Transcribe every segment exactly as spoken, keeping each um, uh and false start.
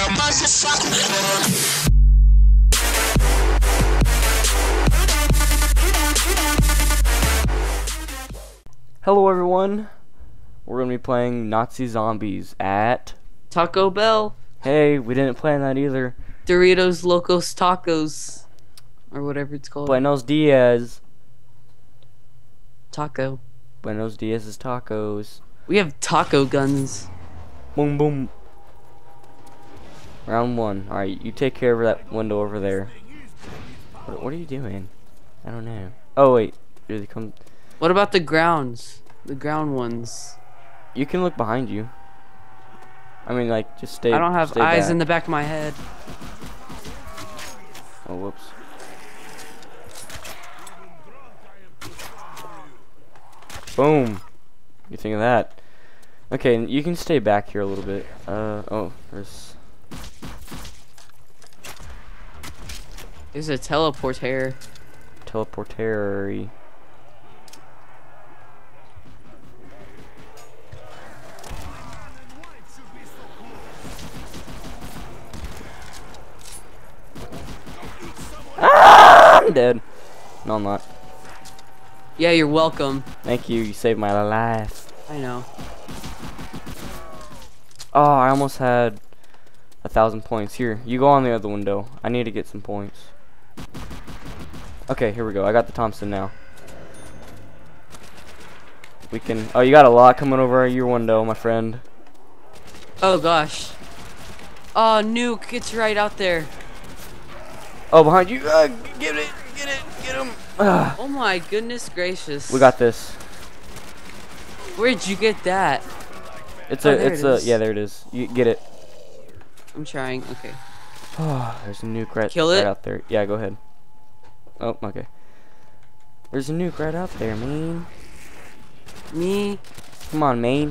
Hello everyone, we're going to be playing Nazi Zombies at Taco Bell. Hey, we didn't plan that either. Doritos Locos Tacos. Or whatever it's called. Buenos Diaz. Taco. Buenos Diaz is tacos. We have taco guns. Boom boom. Round one. Alright, you take care of that window over there. What, what are you doing? I don't know. Oh wait, here they come. What about the grounds? The ground ones. You can look behind you. I mean, like, just stay. I don't have stay eyes back. in the back of my head. Oh, whoops. Boom. You think of that? Okay, you can stay back here a little bit. Uh oh, there's. There's a teleporter. Teleportary. Ah, I'm dead. No, I'm not. Yeah, you're welcome. Thank you. You saved my life. I know. Oh, I almost had a thousand points. Here, you go on the other window. I need to get some points. Okay, here we go. I got the Thompson now. We can. Oh, you got a lot coming over your window, my friend. Oh gosh. Oh, nuke! It's right out there. Oh, behind you. Uh, get it. Get it. Get him. Ah. Oh my goodness gracious. We got this. Where'd you get that? It's Oh, a. there It's it a. is. Yeah, there it is. You get it. I'm trying. Okay. Oh, there's a nuke right, Kill right it? out there. Yeah, go ahead. Oh, okay. There's a nuke right out there, man. Me. Come on, man.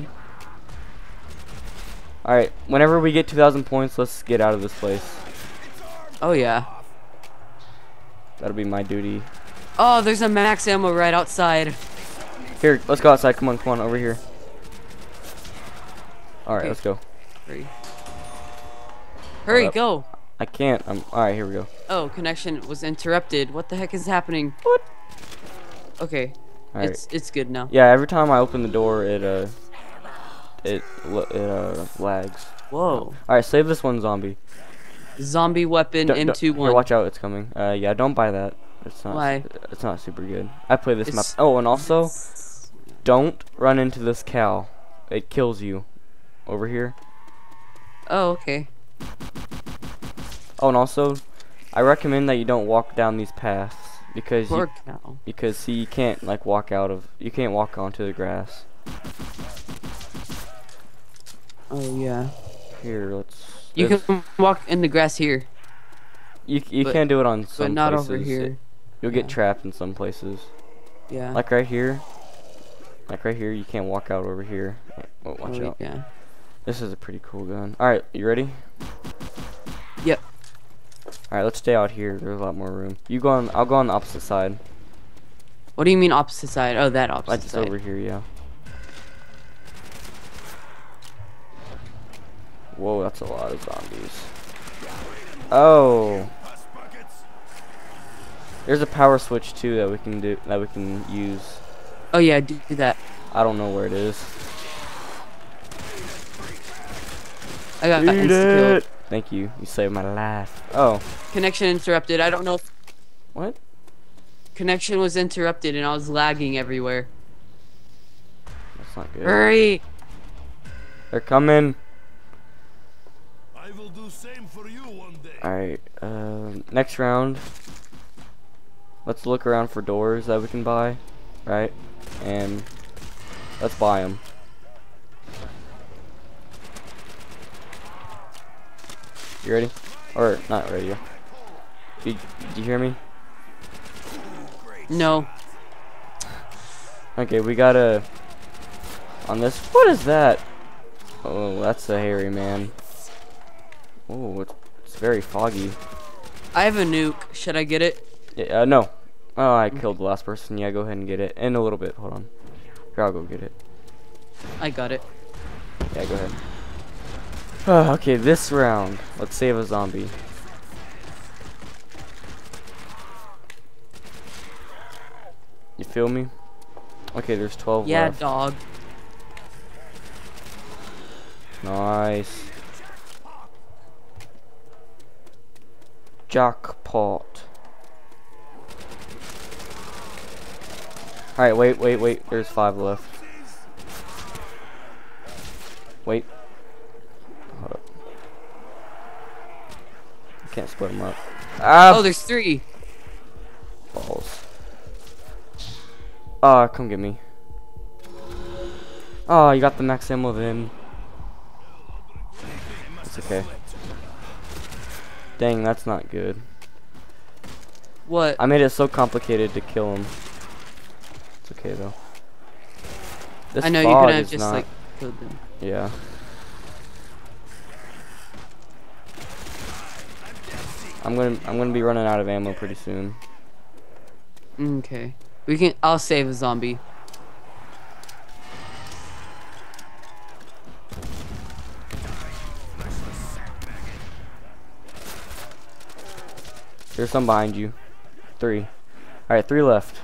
Alright, whenever we get two thousand points, let's get out of this place. Oh yeah. That'll be my duty. Oh, there's a max ammo right outside. Here, let's go outside. Come on, come on, over here. Alright, Okay. let's go. Hurry. Hurry, up. go. I can't. I'm. Alright, here we go. Oh, connection was interrupted. What the heck is happening? What? Okay. Alright. It's it's good now. Yeah, every time I open the door, it, uh... It, it uh, lags. Whoa. Alright, save this one zombie. Zombie weapon Don't- M don't- two here, one. watch out, it's coming. Uh, yeah, don't buy that. It's not. Why? It's not super good. I play this map. It's- Oh, and also, don't run into this cow. It kills you. Over here. Oh, okay. Oh, and also, I recommend that you don't walk down these paths because Poor you, cow. because see, you can't like walk out of. You can't walk onto the grass. Oh yeah. Here, let's. You there's- can walk in the grass here, You you but- can't do it on some but not places. over here. You'll Yeah. get trapped in some places. Yeah. Like right here. Like right here, you can't walk out over here. Oh, watch Oh, out. Yeah. This is a pretty cool gun. Alright, you ready? Yep. Alright, let's stay out here. There's a lot more room. You go on, I'll go on the opposite side. What do you mean opposite side? Oh, that opposite Like just side. over here, yeah. Whoa, that's a lot of zombies. Oh. There's a power switch too that we can do that we can use. Oh yeah, do, do that. I don't know where it is. I got Eat insta kill. it. Thank you. You saved my life. Oh. Connection interrupted. I don't know if What? connection was interrupted and I was lagging everywhere. That's not good. Hurry! They're coming. I will do same for you one day. Alright, um, next round. Let's look around for doors that we can buy, right? And let's buy them. You ready? Or not ready? Did, did you hear me? No. Okay, we gotta on this. What is that? Oh, that's a hairy man. Oh, it's, it's very foggy. I have a nuke. Should I get it? Yeah, uh, no. Oh, I killed the last person. Yeah, go ahead and get it. In a little bit. Hold on. Here, I'll go get it. I got it. Yeah, go ahead. Oh, okay, this round. Let's save a zombie. You feel me? Okay, there's twelve Yeah, left. dog. Nice. Jackpot. Alright, wait, wait, wait. There's five left. Wait. Hold up. I can't split them up. Ah! Oh, there's three. Balls. Ah, come get me. Oh, you got the max ammo then. It's okay. Dang, that's not good. What? I made it so complicated to kill him. It's okay though. This I know you fog could have is just not, like killed them. yeah. I'm gonna I'm gonna be running out of ammo pretty soon. Okay. We can. I'll save a zombie. There's some behind you. Three. Alright, three left.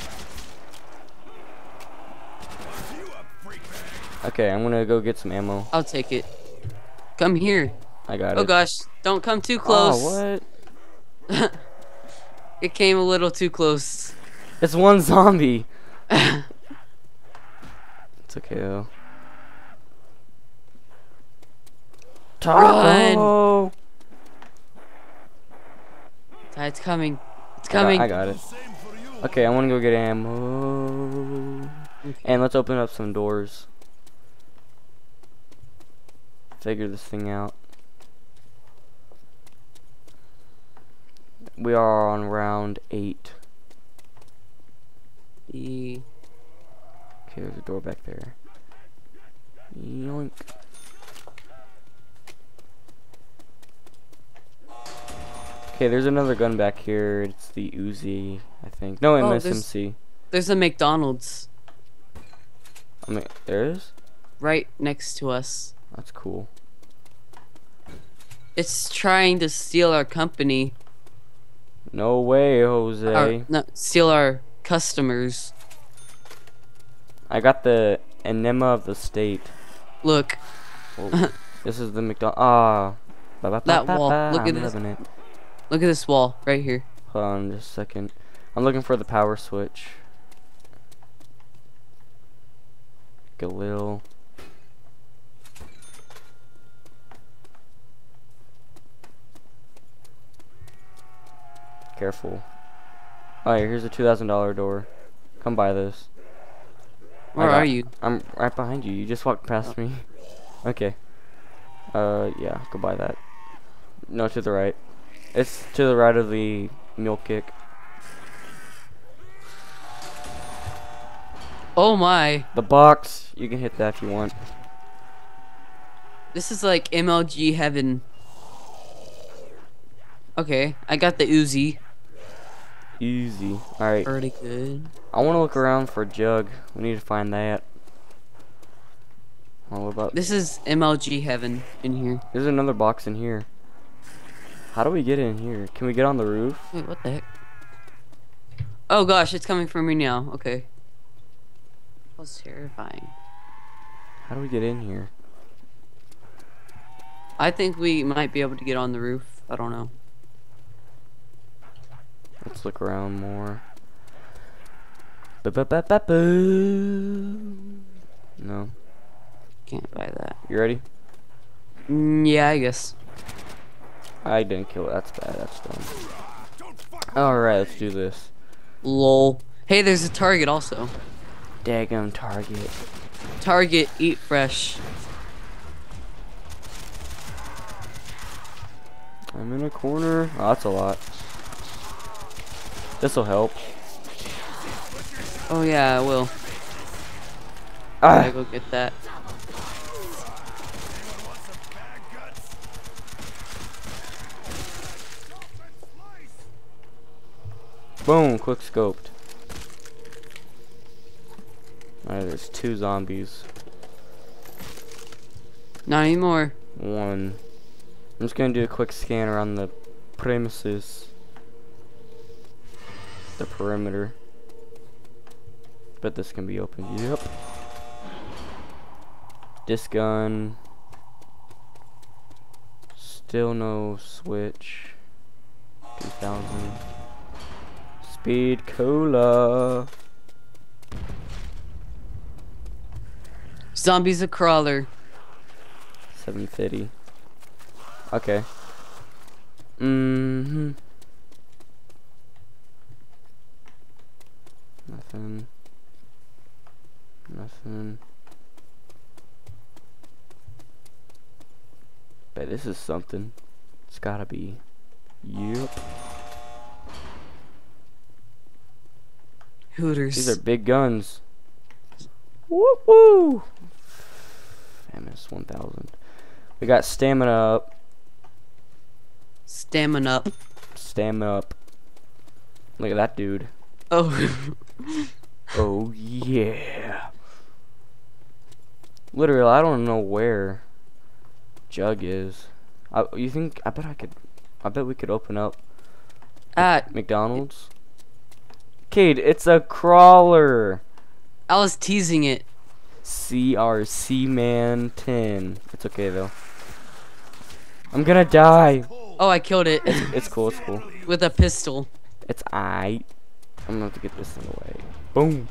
Okay, I'm gonna go get some ammo. I'll take it. Come here. I got Oh it. gosh! Don't come too close. Oh, what? It came a little too close. It's one zombie. It's okay though. Taco! It's coming. It's I got- coming. I got it. Okay, I want to go get ammo. Okay. And let's open up some doors. Figure this thing out. We are on round eight. E Okay, there's a door back there. Yoink. Okay, there's another gun back here. It's the Uzi, I think. No, Oh, M S M there's- C. There's a McDonald's I mean, there is? right next to us. That's cool. It's trying to steal our company. No way, Jose. Our, no, steal our customers. I got the enema of the state. Look. Oh, this is the McDonald. Ah. Ba -ba -ba That -ba wall. -ba. Look at I'm this. loving it. Look at this wall right here. Hold on just a second. I'm looking for the power switch. Galil. Careful. Oh, yeah, here's a two thousand dollar door. Come buy this. I Where got- are you? I'm right behind you. You just walked past me. Okay. Uh, yeah, go buy that. No, to the right. It's to the right of the mule kick. Oh my. The box, you can hit that if you want. This is like M L G heaven. Okay, I got the Uzi. Easy. Alright. Pretty good. I want to look around for a jug. We need to find that. Oh, what about... This is M L G heaven in here. There's another box in here. How do we get in here? Can we get on the roof? Wait, what the heck? Oh gosh, it's coming for me now. Okay. That was terrifying. How do we get in here? I think we might be able to get on the roof. I don't know. Let's look around more. Ba-ba-ba-ba-boo. No. Can't buy that. You ready? Mm, yeah, I guess. I didn't kill it. That's bad. That's dumb. Alright, let's do this. Lol. Hey, there's a Target also. Daggum Target. Target, eat fresh. I'm in a corner. Oh, that's a lot. This'll help. Oh yeah, I will. Gotta Ah! go get that. Boom! Quick scoped. Alright, there's two zombies. Not anymore. one. I'm just gonna do a quick scan around the premises. The perimeter. Bet this can be opened. Yep. This gun. Still no switch. two thousand. Speed cola. Zombies a crawler. seven fifty. Okay. Mm-hmm. Nothing. Nothing. Bet this is something. It's gotta be. Yep. Hooters. These are big guns. Woo woo! M S one thousand. We got stamina up. Stamina up. Stamina up. Look at that dude. Oh. Oh yeah. Literally, I don't know where Jug is. I, you think? I bet I could. I bet we could open up At McDonald's. Cade, it's a crawler. I was teasing it. C R C man ten. It's okay though. I'm gonna die. Oh, I killed it It's cool. It's cool. with a pistol. It's aight. I'm gonna have to get this thing away. Boom.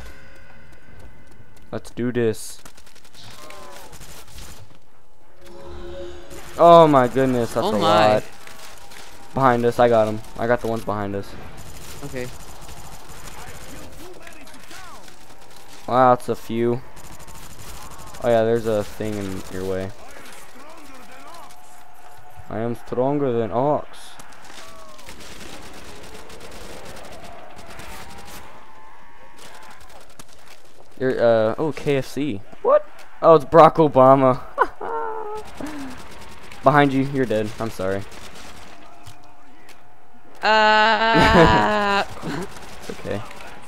Let's do this. Oh my goodness, that's Oh a my. lot. Behind us, I got him. I got the ones behind us. Okay. Wow, that's a few. Oh yeah, there's a thing in your way. I am stronger than Ox. You're, uh, oh, K F C. What? Oh, it's Barack Obama. Behind you, you're dead. I'm sorry. Uh. It's okay.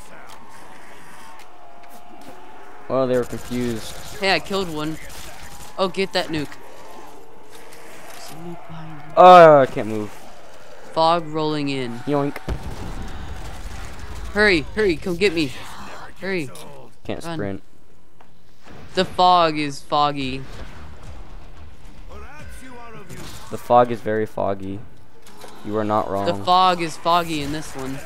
Well, they were confused. Hey, I killed one. Oh, get that nuke. There's a nuke behind you. Oh, I can't move. Fog rolling in. Yoink. Hurry, hurry, come get me. Hurry. Can't Run. sprint. The fog is foggy. The fog is very foggy. You are not wrong. The fog is foggy in this one.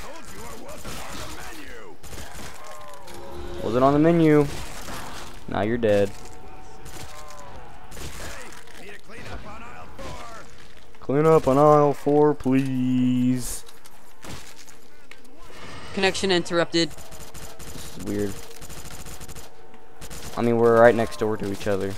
Was it on the menu? Now you're dead. Clean up on aisle four, please. Connection interrupted. This is weird. I mean, we're right next door to each other.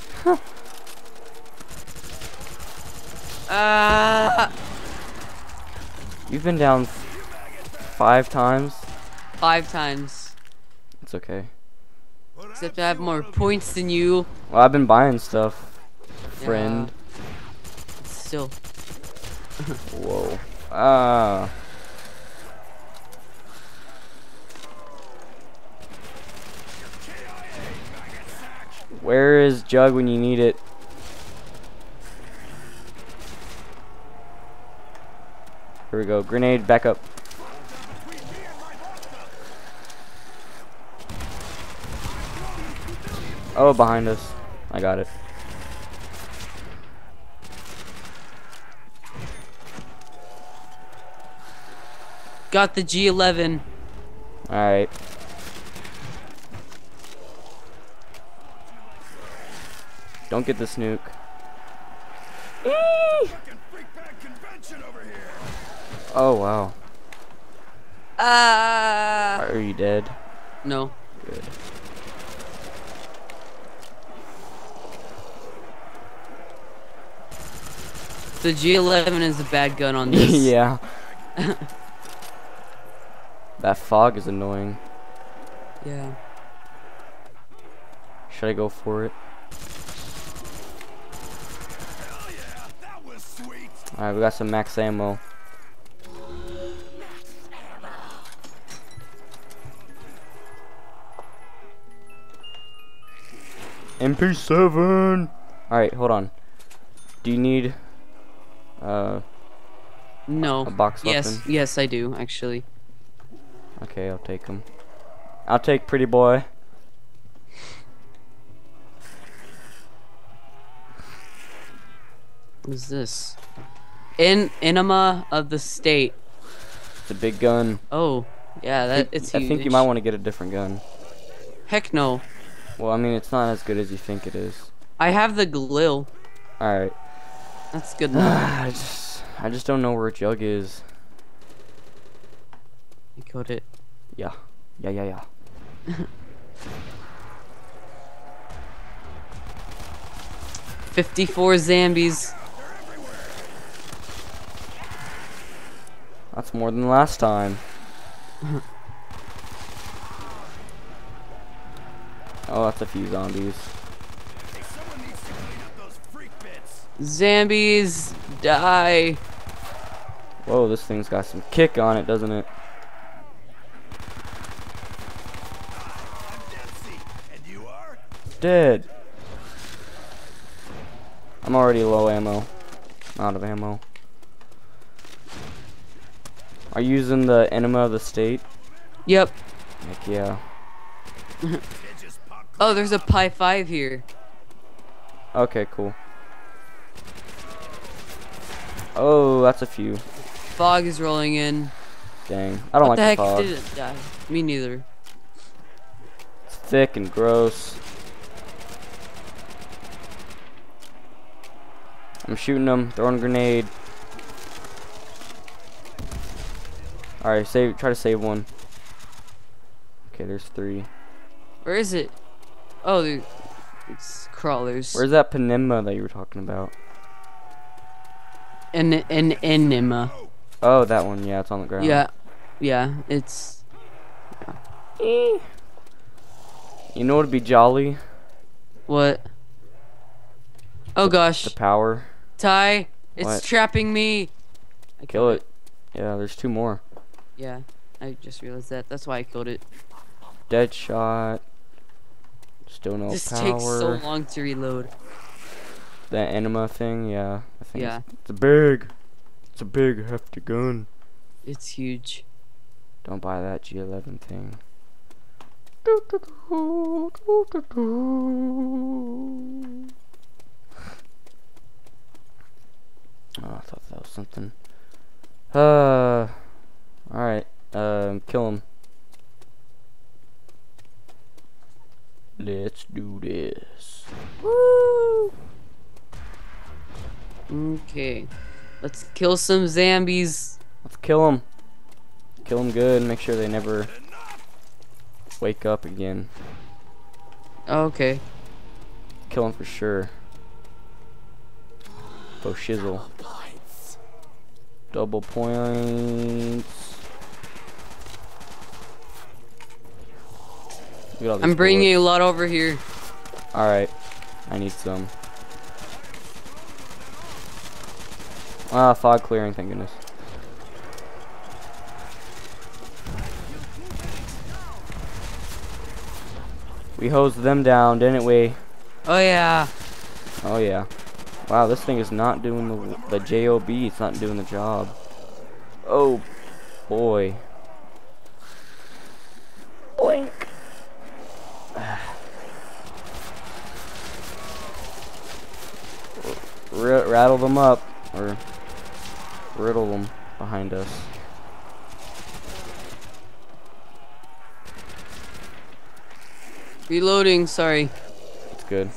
Uh, You've been down f five times. five times. It's okay. Except I have more points than you. Well, I've been buying stuff, friend. Yeah. Still. Whoa. Ah. Where is Jug when you need it? Here we go. Grenade, back up. Oh, behind us. I got it. Got the G eleven. Alright. Don't get the snook. Oh, wow. Ah. Are you dead? No. Good. The G eleven is a bad gun on this. Yeah. That fog is annoying. Yeah. Should I go for it? Alright, we got some max ammo. M P seven! Alright, hold on. Do you need uh No. a box Yes, weapon? yes, I do actually. Okay, I'll take him. I'll take pretty boy. What is this? In Enema of the State. It's a big gun. Oh, yeah, I that think, it's I huge. think you might want to get a different gun. Heck no. Well, I mean, it's not as good as you think it is. I have the Glil. Alright. That's good enough. I just I just don't know where Jug is. I killed it. Yeah. Yeah, yeah, yeah. fifty-four zombies. That's more than last time. Oh, that's a few zombies. Hey, someone needs to clean up those freak bits. Zombies, die. Whoa, this thing's got some kick on it, doesn't it? I'm Dempsey, and you are? Dead. I'm already low ammo. Out of ammo. Are you using the Enema of the State? Yep. Heck yeah. It just popped. Oh, there's a Pi five here. Okay, cool. Oh, that's a few. Fog is rolling in. Dang. I don't What the like heck the fog. did it die? Me neither. It's thick and gross. I'm shooting them, throwing a grenade. Alright, save try to save one. Okay, there's three. Where is it? Oh, there, it's crawlers. Where's that Panema that you were talking about? An an enema. Oh, that one, yeah, it's on the ground. Yeah, yeah. It's You know what'd be jolly? what? Oh gosh, The power. Ty, it's What? trapping me. I Kill killed it. Yeah, there's two more. Yeah, I just realized that. That's why I killed it. Dead shot. Still no this power. takes so long to reload. That Enema thing, yeah. I think Yeah. it's, it's a big, it's a big hefty gun. It's huge. Don't buy that G eleven thing. Oh, I thought that was something. Uh, alright. Um, kill him. Let's do this. Woo! Okay, let's kill some zombies. Let's kill him. Kill him good. Make sure they never wake up again. Okay. Kill him for sure. Bo shizzle. Double points. Look at all these I'm bringing a bullets. lot over here. Alright. I need some. Ah, fog clearing, thank goodness. We hosed them down, didn't we? Oh yeah. Oh yeah. Wow, this thing is not doing the the job. It's not doing the job. Oh boy. Boink. R rattle them up, or riddle them behind us. Reloading, sorry. It's good.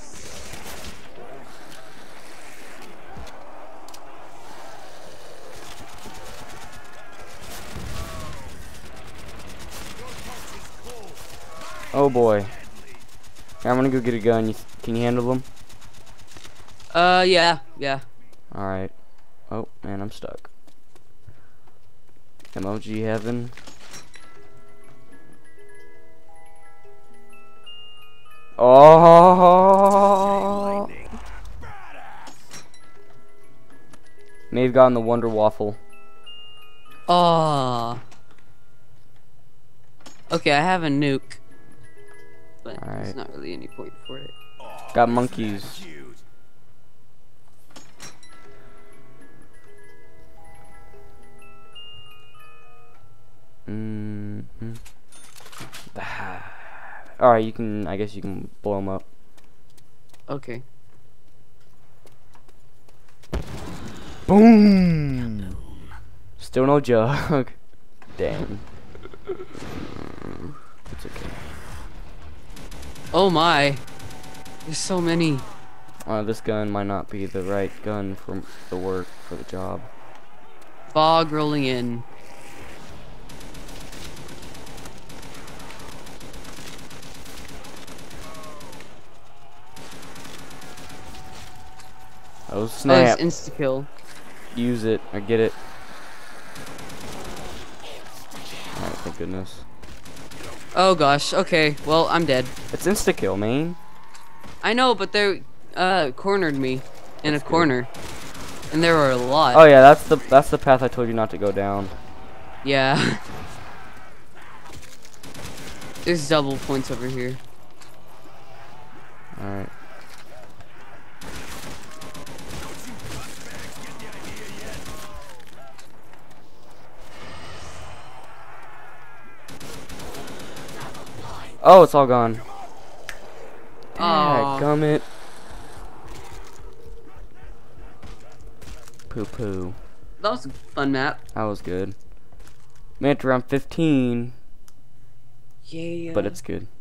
Oh boy. Here, I'm gonna go get a gun. You, can you handle them? Uh, yeah, yeah. Alright. Oh, man, I'm stuck. M O G heaven. Oh! May have gotten the Wonder Waffle. Oh. Okay, I have a nuke. But there's Alright. not really any point for it. Got monkeys. Mm hmm. Alright, you can, I guess you can blow them up. Okay. Boom! Still no jug. Damn. It's okay. Oh my. There's so many. Uh, this gun might not be the right gun for the work, for the job. Fog rolling in. Oh Oh, snap. it's insta-kill. Use it, or get it. Alright, thank goodness. Oh gosh, okay. Well, I'm dead. It's insta-kill, man. I know, but they uh cornered me in That's a good. corner. And there were a lot. Oh yeah, that's the that's the path I told you not to go down. Yeah. There's double points over here. Alright. Oh, it's all gone. Aw. Gummit. Poo poo. That was a fun map. That was good. Made it to round fifteen, Yeah. but it's good.